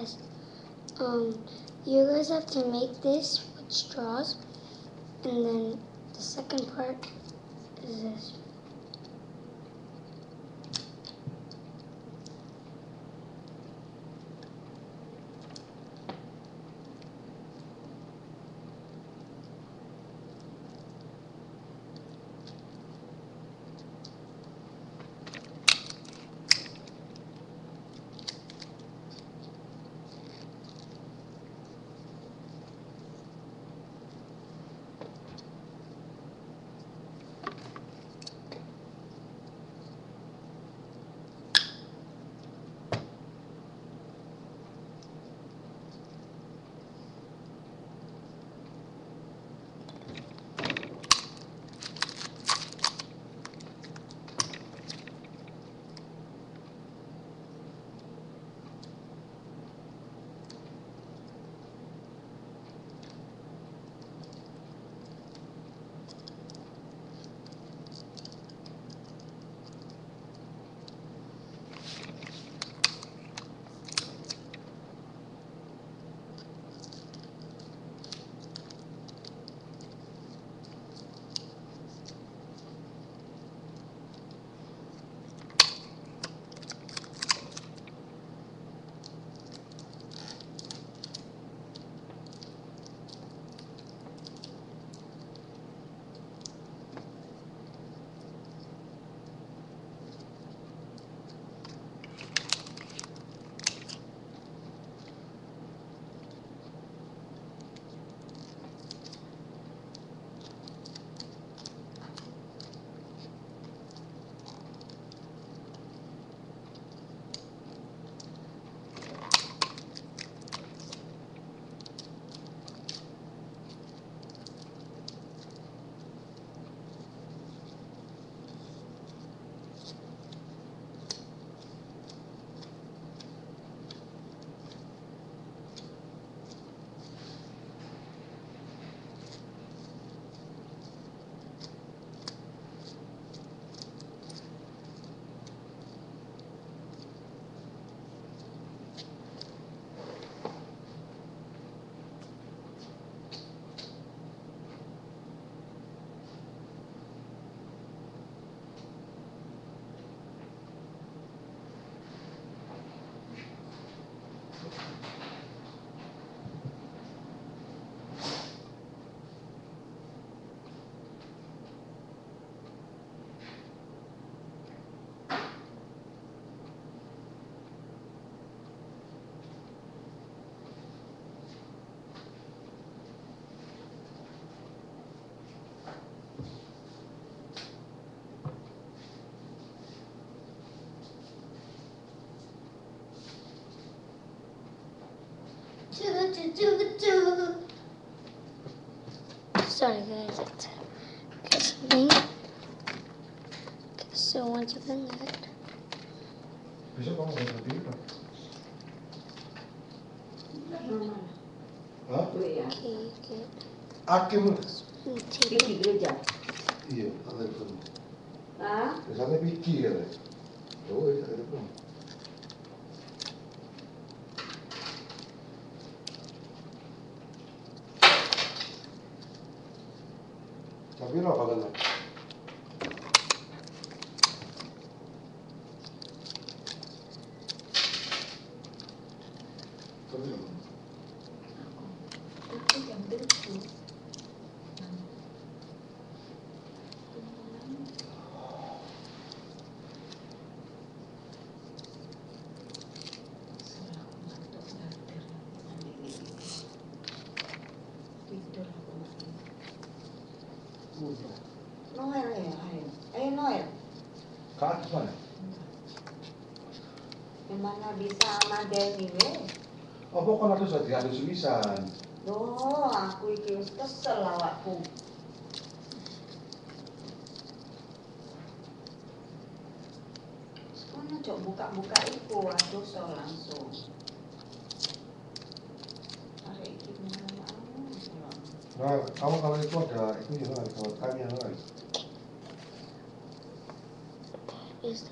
guys. You guys have to make this with straws, and then the second part is this. Sorry guys, it's something. So once you've done that, besok kamu mau berarti apa? Hah? okay. Hakim Pergi gereja. iya, ada pun. Hah? Kesannya Vicky ya. Oh, iya, ada pun. Tapi apa kan? Aku jam 7. Noel ya, ayo Noel. Ke atas mana? Gimana bisa sama Denny we? Oh, pokoknya harus ada tulisan. Loh, aku iki wis kesel awakku. Mana cok buka-buka iku, aduh so langsung. Hari iki mana Nah, kamu kalau itu ada itu ya, kalau tanya kan. is